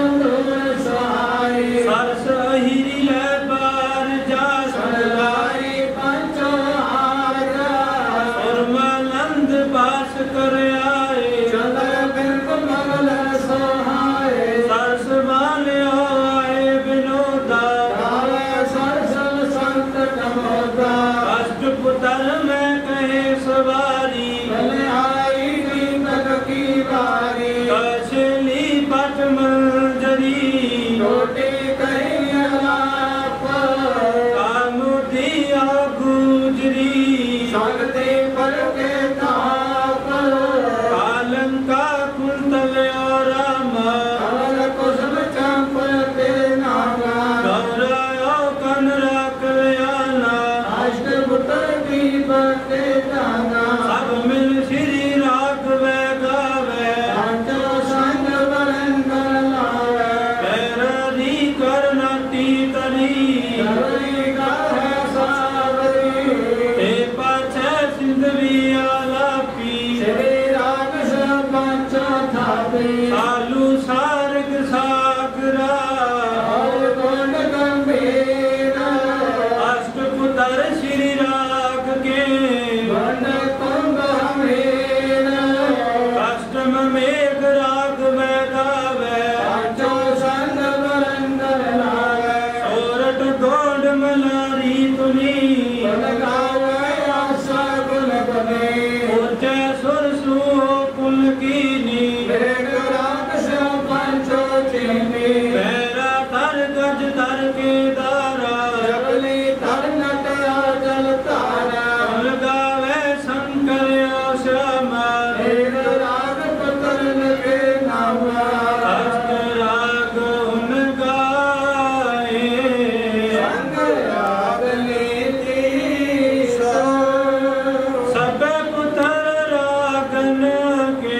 [SPEAKER 3] सरस हिरी ले बार जा सलाई पंचो आरा सुरमानंद बास कर आए चंद्र बिल्कुल मंगल सोहाए सरस वाले आए विनोदा गावे सरसल संत नमोदा अष्टपुतर में कहे सवारी भले आई दीपक की बारी कशली पट मंजरी छोटे संगते पर के ताप कालम का कुंतल और कमल कुसुम चंपते नागा गौरायो कनरा कल्याणा अष्टपुतर दीपक के तागा सब मिल श्री राघव गावे पंचो संग बरन कर लावे पैरनी करनाटी तनी आलू सारग सागरा गोंड गंभीर अष्टपुतर श्री राग के गोंड कुंभ हमीर अष्टम मेघ राग में गावे पंचो संग बरंदर लावे सोरठ गोंड मलारी तुनी गावे आशा गुल बने ऊंचे सुर सु कुल की मेरा तर गज तर के दारा जबली तर नटया जल तारा गावे शंकर श्यामा एक राग पुत्र के नामा अष्ट राग उन गाए शंकर राग नीति सब पुत्र रागन के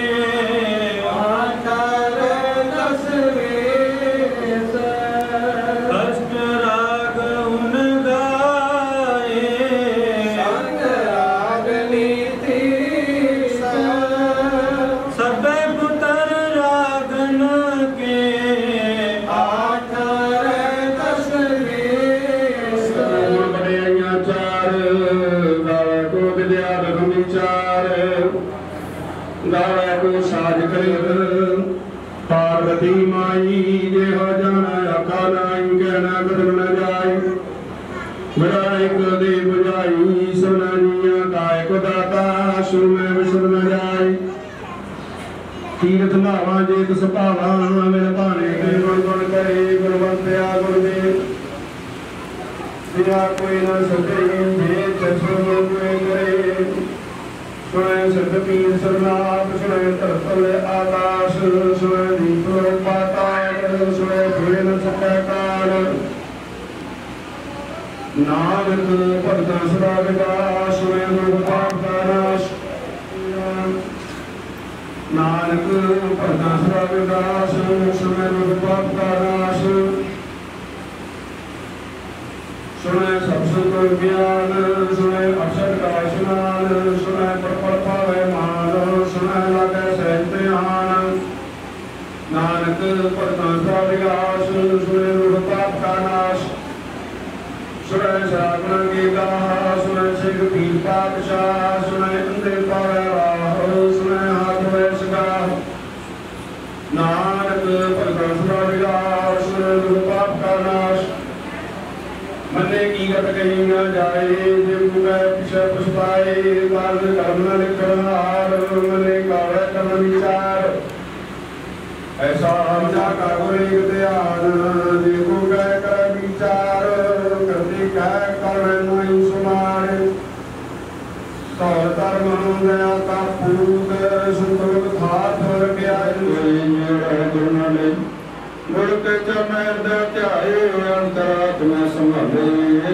[SPEAKER 3] पार्वती माई जे हो जाना अका नाई कहना कदम न जाए विरायक दे बुझाई सुनानिया कायक दाता सुर में विसर न जाए तीर्थ नावा जे तिस भावा मेरे भाने के गुण गुण करे गुणवंत्या गुरुदेव बिना कोई न सके भेद चसो कोई करे सुने सतपीर सरनाथ सुने तरतल आकाश सुने दीप पाताल सुने फिर न सके काल नानक भगत सदा विकास सुने दुख पाप का नाश नानक भगत सदा विकास सुने दुख पाप का नाश सुने सब सुख ज्ञान सिर पीर पातशाह सुने अंधे पावे राह सुने हाथ में सगा नानक भगत विलास सुने दुख पाप का नाश मन्ने की गत कहीं न जाए जिम मैं पिछे पुष्पाए काल कर्म न लिखन हार मन्ने कावे कर्म विचार ऐसा जा का गुण ध्यान देखो कह कर विचार करते कह कर नहीं सुमार सौर धर्म दया का पूत संतोष था थोर गया गुरु ने गुर के चमेर दे ध्याए अंतरात्मा संभाले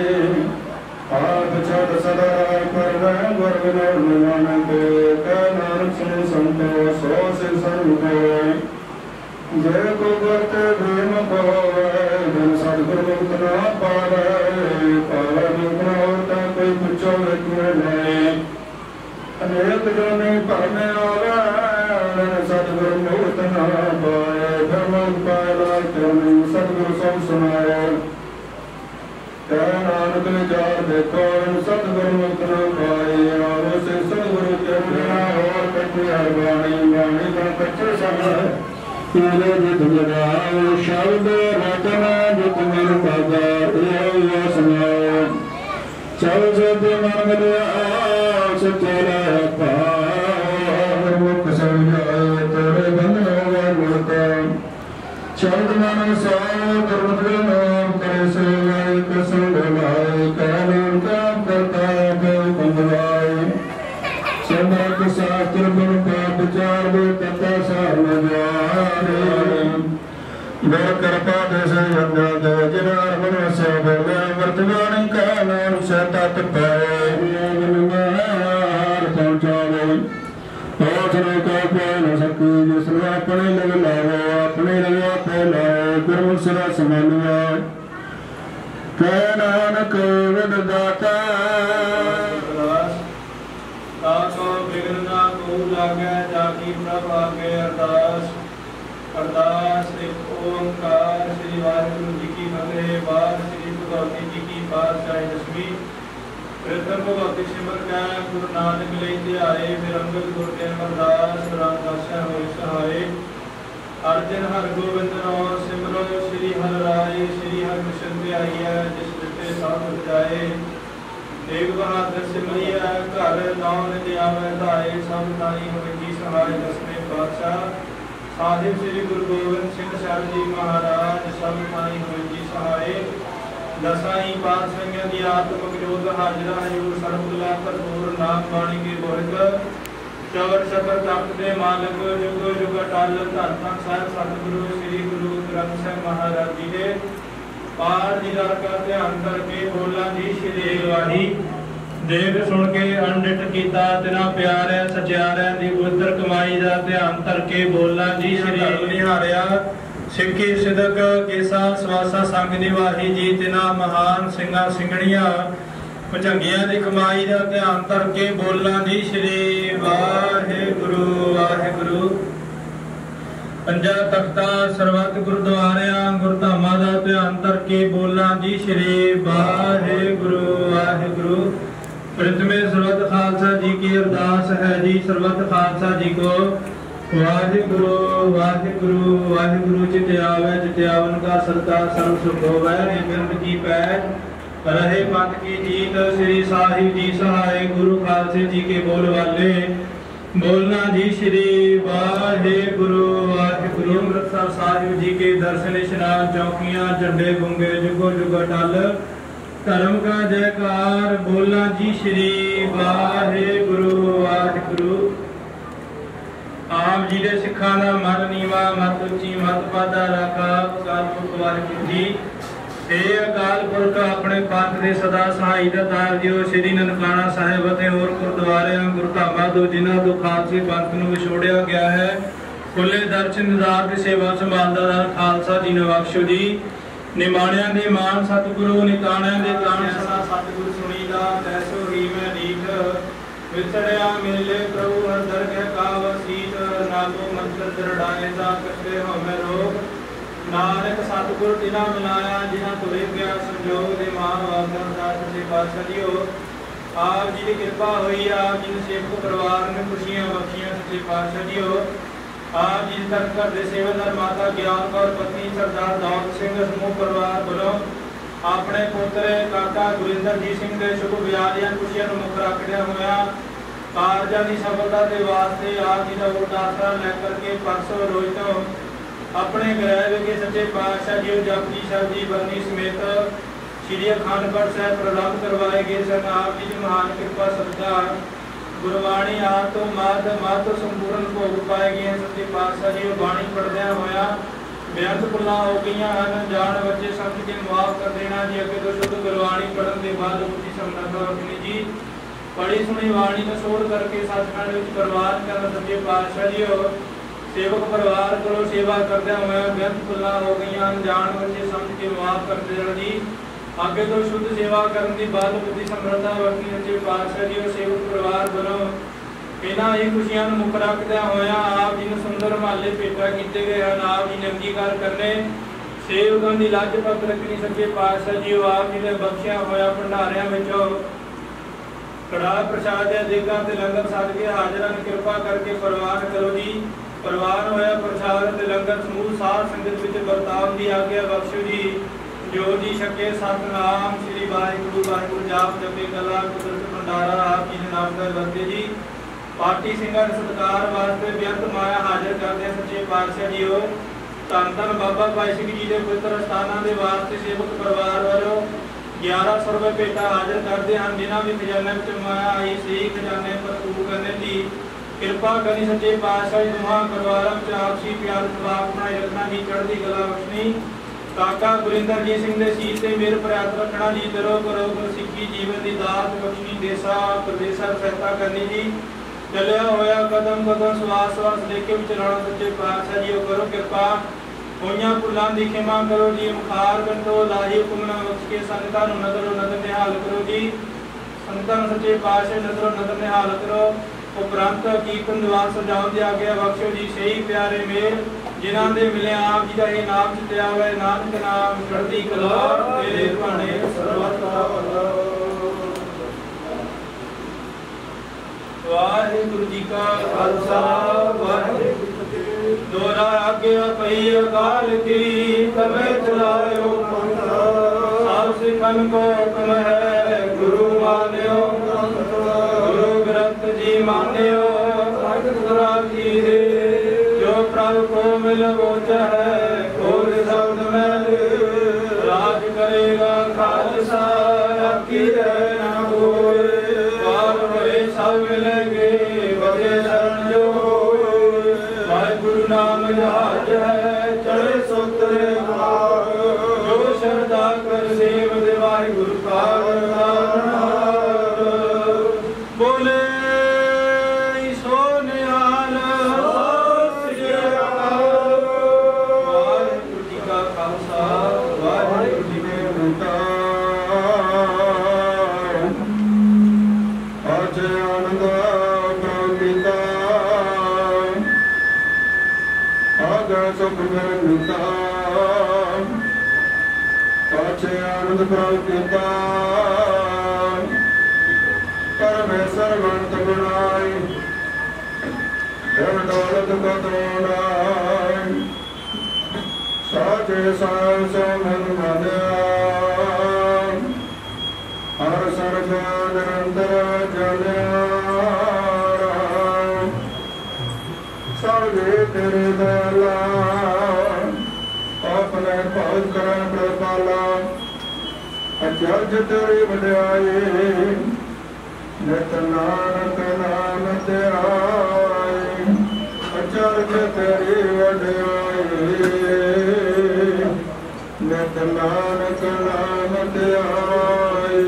[SPEAKER 3] आप छड़ सदा पर वर्ग निर्माण के नानक सुन संतो सो से सर्व जय को करते भीम को जन सदगुरु मुक्त न पावे पावे मुक्त होता कोई पूछो नहीं अनेक जने परमे आवे सदगुरु मुक्त न पाए धर्म पायला क्यों सदगुरु सब सुनाए क्या नानक विचार देखो सदगुरु मुक्त न पाए और से सदगुरु के बिना और कटी हर वाणी वाणी का कच्चे समय तेरे जित लगाओ शब्द रचना जित मन पादा ये सुनाओ चल जब मन लिया सचेरा पार मुख समझाए तेरे बंधन होगा गुरता चल मन सो दुर्मत नाम करे सेवाई कसम ढलाए कानून काम करता है कंदवाई समर्थ शास्त्र गुण का विचार दे तथा सार न जाने बड़ कृपा देश जन्ना दे जिनार मन से बोले वर्तमान का नाम से तत् पाए हार पहुँचावे पहुँचने का कोई न सके जिसने अपने लग लावे अपने लगे फैलाए गुरु सदा समानुआ कै नानक विदाता ताको विघ्न ना को लागे जाकी प्रभ आगे अरदास अरदास एक ओंकार श्री वाहिगुरु जी की फतेह बार श्री भगवती जी की पातशाही दसवीं प्रथम भगवती सिमर कै गुरु नानक ले ध्याए फिर अंगद गुरु के अरदास रामदास होए सहाय अर्जन हर गोविंद नाम सिमरो श्री हर राय श्री हर कृष्ण ध्याइया जिस विटे साध जाए एक बहादुर सिमरिया घर नाम दियावे धाए सब ताई होए जी सहाय दसवें पातशाह साहिब श्री गुरु गोविंद सिंह साहब जी महाराज सब ताई होए जी सहाय दसाई पातशाहियां दी आत्मक जोत हाजरा हजूर सर्वगुला भरपूर नाम बाणी के बोहित चौर सफर तख्त दे मालिक जुग जुग अटल धन धन साहिब सतगुरु श्री गुरु ग्रंथ साहिब महाराज जी दे पार दीदार का ध्यान करके बोला जी श्री वाही देख सुन के अनडिट कीता तिना प्यार है सचियार है दी उधर कमाई दा ध्यान करके बोला जी श्री निहारिया सिक्की सिदक केसा सवासा संग निवाही जी तिना महान सिंगा सिंगणिया भजंगियां दी कमाई दा ध्यान करके बोला जी श्री वाहिगुरु वाहिगुरु पंजा तख्ता सरबत गुरुद्वारिया गुरधामा दा ध्यान करके बोला जी श्री वाहिगुरु वाहिगुरु प्रथमे सरबत खालसा जी की अरदास है जी सरबत खालसा जी को वाहिगुरु वाहिगुरु वाहिगुरु चित आवे चित आवन का सत्ता सर्व सुख होवे बिरद की पैठ रहे पंथ की जीत श्री साहिब जी सहाय गुरु खालसे जी के बोल वाले बोलना जी श्री वाहिगुरु वाहिगुरु अमृतसर साहिब जी के दर्शन स्नान चौकियां झंडे गुंगे जुगो जुग अटल धर्म का जयकार बोलना जी श्री वाहिगुरु वाहिगुरु आम जी दे सिखां दा मत नीवा मत उच्ची मत पादा राखा अकाल पुरख वाहिगुरु जी हे अकाल पुरख अपने पंथ दे सदा सहाई दा तार दियो श्री ननकाना साहिब ते होर गुरुद्वारियां गुरधामां तो जिन्हां तो खालसे पंथ नूं विछोड़िया गया है खुले दर्शन निदार की सेवा संभालदा दा खालसा जी ने बख्शो जी निमाणियां दे मान सतगुरु निताणियां दे ताण सदा सतगुरु सुनीदा तैसो ही मैं नीक विछड़िया मिले प्रभु हर दरगह का वसीत नागो मंत्र दरड़ाए दा कछे हो मैं रोग नानक सतगुरु तिना मिलाया जिन्हां तुरे गया संजोग दे मां वागन दास जी पातशाह जीओ आप जी की कृपा हुई, आप जी ने सेवक परिवार ने खुशियां बख्शियां सच्चे पातशाह जी हो। आप जी तक घर के सेवादार माता ज्ञान कौर पत्नी सरदार दौलत सिंह समूह परिवार वालों अपने पुत्र काका गुरिंदरजीत सिंह के शुभ विआह ਦੀਆਂ खुशियां ਨੂੰ ਮੁੱਖ ਰੱਖਦਿਆਂ ਹੋਇਆ ਕਾਰਜਾਂ ਦੀ ਸਫਲਤਾ ਦੇ ਵਾਸਤੇ ਆਪ ਜੀ ਦਾ ਉਦਾਸਾ ਲੈ ਕਰਕੇ ਪਰਸੋਂ ਰੋਜ਼ ਤੋਂ ਆਪਣੇ ਗ੍ਰਹਿ ਵਿਖੇ ਸੱਚੇ ਪਾਤਸ਼ਾਹ ਜੀ ਜਪਜੀ ਸਾਹਿਬ ਦੀ ਬਰਨੀ ਸਮੇਤ श्री अखंड पाठ साहिब प्रलंब करवाए गए सन। आप जी की महान कृपा सदका गुरबाणी आद तो मद मद तो संपूर्ण भोग पाए गए। सच्चे पातशाह जी बाणी पढ़द्या होया बेअंत भुलां हो गई हैं, जान बच्चे समझ के माफ कर देना जी। अगे तो शुद्ध गुरबाणी पढ़न के बाद उसी समर्थ रखनी जी। पढ़ी सुनी बाणी को सोध करके सचखंड में प्रवान करना सच्चे पातशाह जी हो। सेवक परिवार को सेवा करद्या होया बेअंत भुलां हो गई हैं, जान बच्चे समझ के माफ कर देना जी। आगे तो शुद्ध सेवा करने की बात बुद्धि समर्था बख्शी सच्चे पातशाह जी और सेवक परिवार वालों इन्हां ही खुशियां नूं मुख रखद्या होया आप जी नूं सुंदर माले भेटा कीते गए हैं। आप जी ने अंगीकार करने सेवकां दी लज पत रखनी सच्चे पातशाह जी। आप जी ने बख्शिया होया भंडारियां विचों कड़ा प्रसाद या देगां ते लंगर सद के हाजरां ने कृपा करके प्रवान करो जी। प्रवान होया प्रसाद ते लंगर समूह साध संगत विच बरताव दी आग्या बख्शो जी। जो जी शके सतनाम श्री वाहिगुरु वाहिगुरु जाप जपे कला कुदरत भंडारा आप जी ने नाम कर वरते जी। पार्टी सिंगां दे सत्कार वास्ते बेअंत माया हाजिर करदे सच्चे पातशाह जी हो। धन धन बाबा भाई सिंह जी के पवित्र स्थानां दे वास्ते सेवक परिवार वालों ग्यारह सौ रुपये भेटा हाजिर करते हैं। जिन्हां भी खजाने विच माया आई सही खजाने भरपूर करने की कृपा करनी सच्चे पातशाह जी। दोहां परिवारां विच आपसी प्यार सद्भाव बनाए रखना जी। चढ़दी कला बख्शनी काका गुरिंदरजीत सिंह के सीस से मेर प्रयास रखना जी। दरो करो सिक्खी जीवन की दात बख्शनी देसा प्रदेशा सहायता करनी जी। चलिया होया कदम कदम सवास सवास लेके भी चलाना सच्चे पातशाह जी करो कृपा। होइयां भुलां दी खिमा करो जी। मुखार कंटो लाही हुक्मना बख्श के संगतां नूं नदरों नदर निहाल करो जी। संगतां नूं सच्चे पातशाह नदरों नदर निहाल करो। उपरंत कीर्तन दीवान सजाउण दी आग्या बख्शो जी। सही प्यारे मेल जिन्हां दे मिले आप जी का ये नाम चित्या हुआ नानक नाम चढ़दी कला तेरे भाणे सर्वत भला। वाहिगुरु जी का खालसा वाहिगुरु जी की फतेह। दोहरा आज्ञा पई अकाल की तबे चलायो पंथा। सब सिखन को हुक्म है गुरु मान्यो। गुरु ग्रंथ जी मान्यो सतगुरा की रे। जो प्रभु को मिल बोच है खोल शब्द में राज करेगा खालसा की न कोई। पार हुए सब मिलेंगे बजे शरण जो। वाहिगुरु नाम जहाज है चढ़े सुतरे पार। जो श्रद्धा कर सेव दे वाहिगुरु का बोले आनंद प्रभुता परमेश्वर गणत गुणाई धन दौलत को तोड़ाई। साचे साल सो मन मान्या हर सर्ग निरंतर जल्या। सर्वे तेरे दयाला अपने पहुँच कर कृपाला। अचरज तेरी वड्याई नित नानक नाम ध्याई। अचरज तेरी वड्याई नित नानक नाम ध्याई।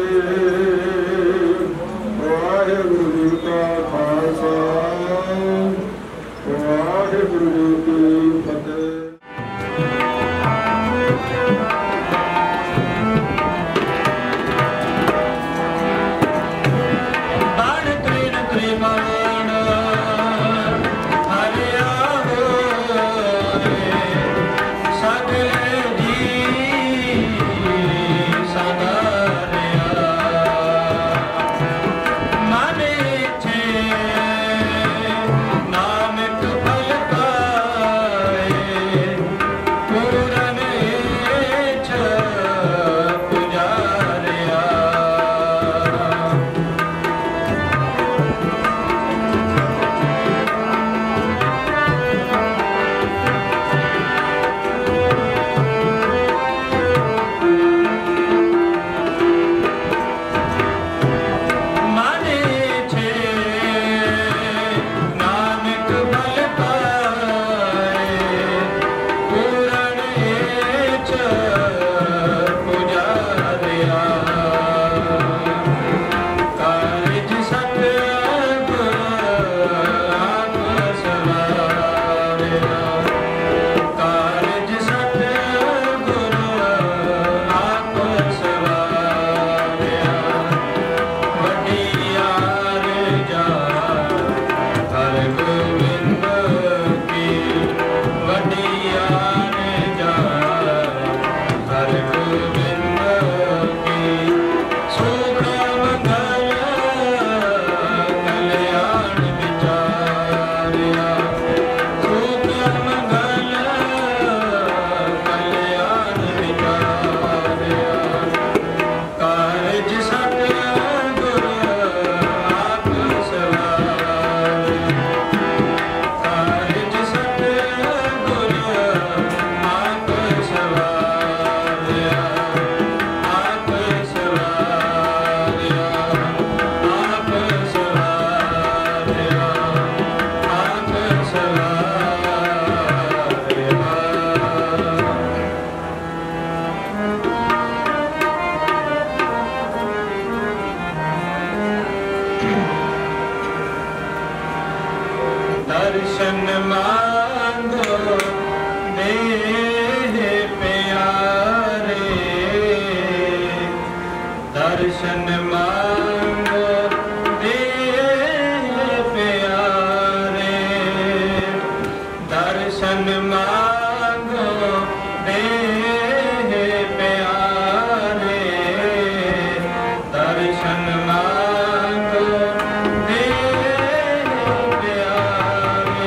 [SPEAKER 3] वाहिगुरु जी का खालसा वाहिगुरु जी की फतेह। दर्शन मांगो देह प्यारे, दर्शन मांगो देह प्यारे, दर्शन मांगो देह प्यारे, दर्शन मांगो देह प्यारे।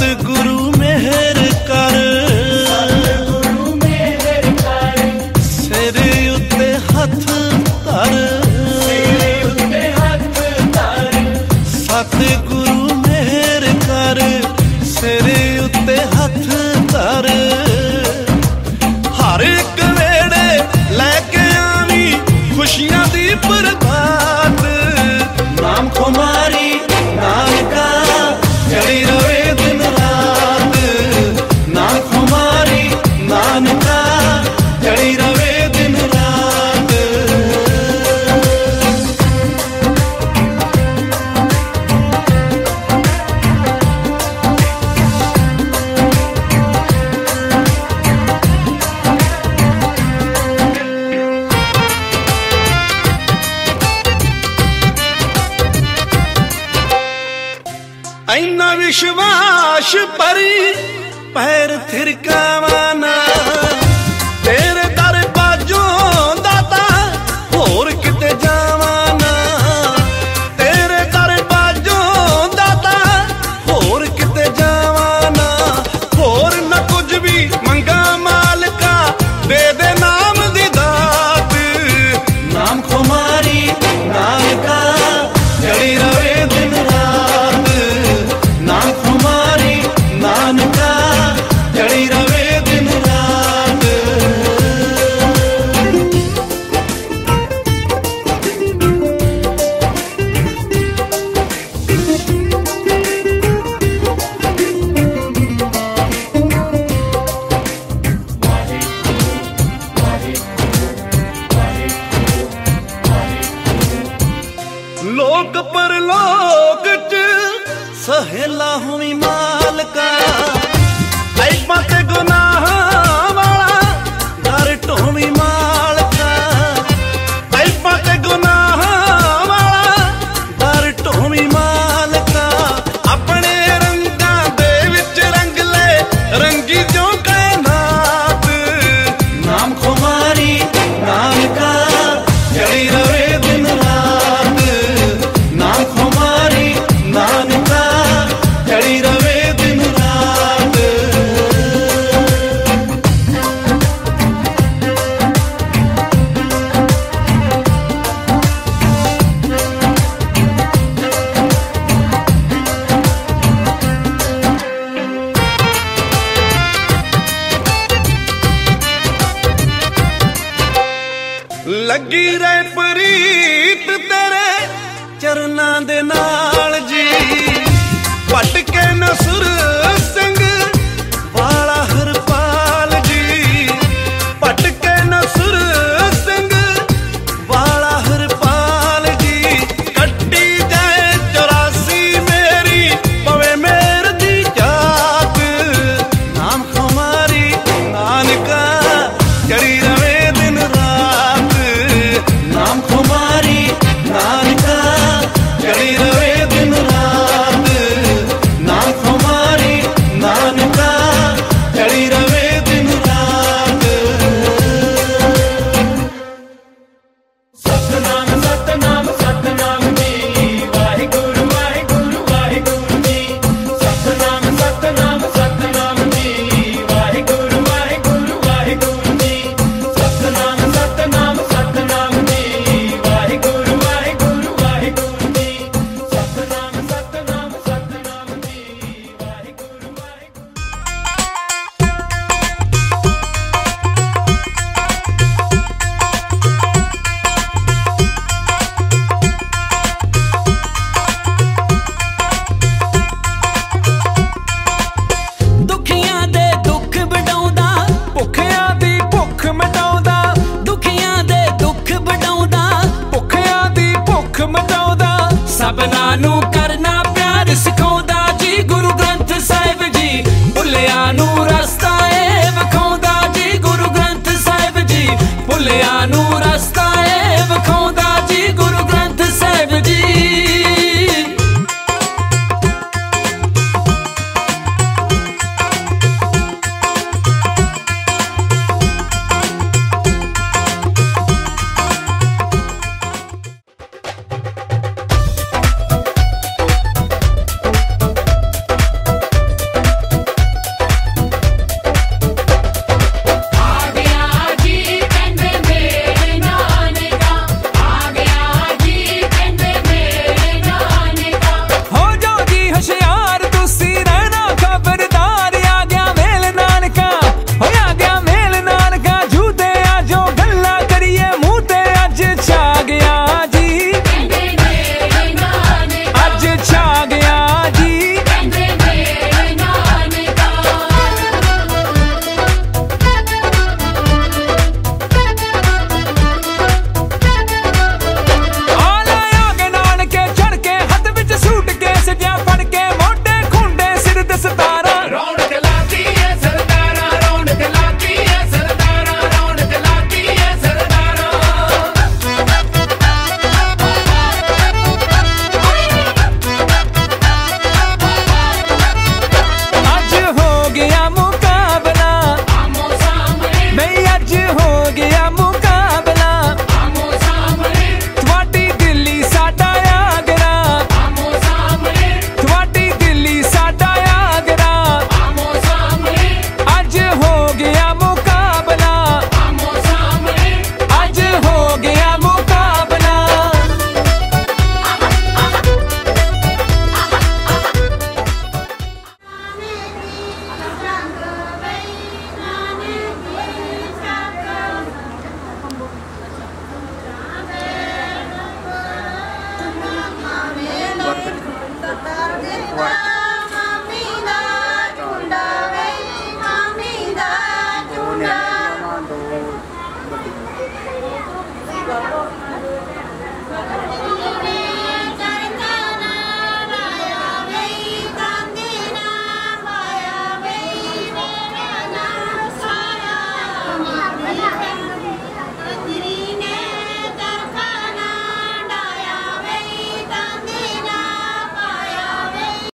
[SPEAKER 4] सतगुरु मेहर कर,
[SPEAKER 3] सतगुरु मेहर कर,
[SPEAKER 4] सिर उत्ते हथ धर,
[SPEAKER 3] सिर उत्ते हथ धर,
[SPEAKER 4] सतगुरु मेहर कर, सिर उत्ते हथ धर। हर एक वेड़े लैके आवी खुशियां दी बरबाद, नाम खुमारी नानका चढ़ी रवे दिन रात, नाम खुमारी नानका चढ़ी रवे दिन रात। ऐना विश्वास परी पैर थिरकावाना, तेरे दर बाजों दाता होर किते जावाना, तेरे दर बाजों दाता होर किते जावाना। होर न कुछ भी मंगा मालका दे दे नाम दी दात, नाम खुमारी नानका चढ़ी रवे दिन रात, नाम खुमारी नानका चढ़ी रवे दिन रात। लोक परलोक च सहेला हुई मालका, ऐबा ते गुनाह वाला घर ढोवी मालका, ऐबा ते गुनाह वाला घर ढोवी मालका। अपने रंगा दे विच रंग ले रंगी जो कायनात, नाम खुमारी नानका चढ़ी रवे दिन रात, नाम खुमारी नानका चढ़ी रवे दिन रात। लगी रहे प्रीत तेरे चरना दे नाल जी, भटके नसुर सिंह वाला हरपाल जी, भटके नसुर सिंह वाला हरपाल जी। कट्टी जाए चौरासी मेरी पवे मेर दी जात, नाम खुमारी नानका चढ़ी रवे दिन रात, नाम खुमारी नानका चढ़ी रवे दिन रात, नाम खुमारी नानका चढ़ी रवे दिन रात।
[SPEAKER 3] सतनाम सतनाम सतनाम जी, वाहिगुरु वाहिगुरु वाहिगुरु जी, सतनाम सतनाम सतनाम जी, वाहिगुरु वाहिगुरु वाहिगुरु जी, सतनाम सतनाम सतनाम जी, वाहिगुरु वाहिगुरु वाहिगुरु जी, सतनाम सतनाम सतनाम जी, वाहिगुरु वाहिगुरु।
[SPEAKER 5] ਦੁਖੀਆਂ ਦੇ ਦੁੱਖ ਵਡਾਉਂਦਾ, ਭੁੱਖਿਆਂ ਦੀ ਭੁੱਖ ਮਿਟਾਉਂਦਾ, ਦੁਖੀਆਂ ਦੇ ਦੁੱਖ ਵਡਾਉਂਦਾ, ਭੁੱਖਿਆਂ ਦੀ ਭੁੱਖ ਮਿਟਾਉਂਦਾ, ਸਭਨਾਂ ਨੂੰ